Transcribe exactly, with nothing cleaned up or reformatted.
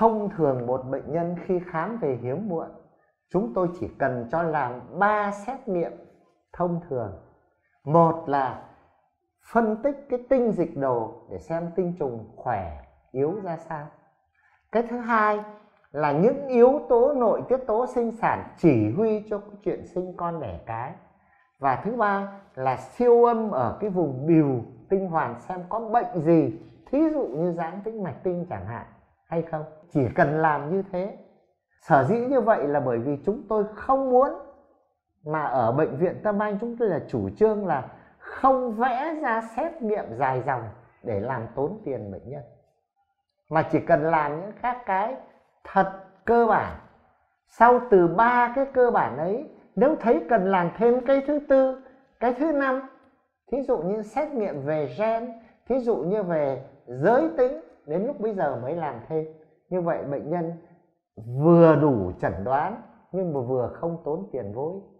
Thông thường một bệnh nhân khi khám về hiếm muộn, chúng tôi chỉ cần cho làm ba xét nghiệm thông thường. Một là phân tích cái tinh dịch đồ để xem tinh trùng khỏe, yếu ra sao. Cái thứ hai là những yếu tố nội tiết tố sinh sản chỉ huy cho chuyện sinh con đẻ cái. Và thứ ba là siêu âm ở cái vùng bìu tinh hoàn xem có bệnh gì, thí dụ như giãn tĩnh mạch tinh chẳng hạn hay không. Chỉ cần làm như thế. Sở dĩ như vậy là bởi vì chúng tôi không muốn, mà ở bệnh viện Tâm Anh chúng tôi là chủ trương là không vẽ ra xét nghiệm dài dòng để làm tốn tiền bệnh nhân, mà chỉ cần làm những các cái thật cơ bản. Sau từ ba cái cơ bản ấy, nếu thấy cần làm thêm cái thứ tư, cái thứ năm, thí dụ như xét nghiệm về gen, thí dụ như về giới tính, đến lúc bây giờ mới làm thêm. Như vậy bệnh nhân vừa đủ chẩn đoán nhưng mà vừa không tốn tiền vối.